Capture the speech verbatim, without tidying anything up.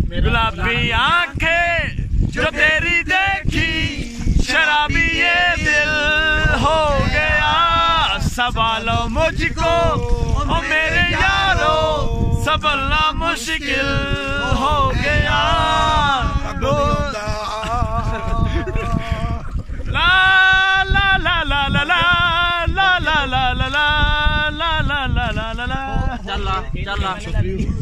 गुलाबी आंखें जो तेरी देखी, शराबी ये दिल हो गया। संभालो मुझको ओ मेरे यारो, संभलना मुश्किल हो गया। ला ला ला ला ला ला ला ला ला ला ला ला ला ला ला ला। चल चल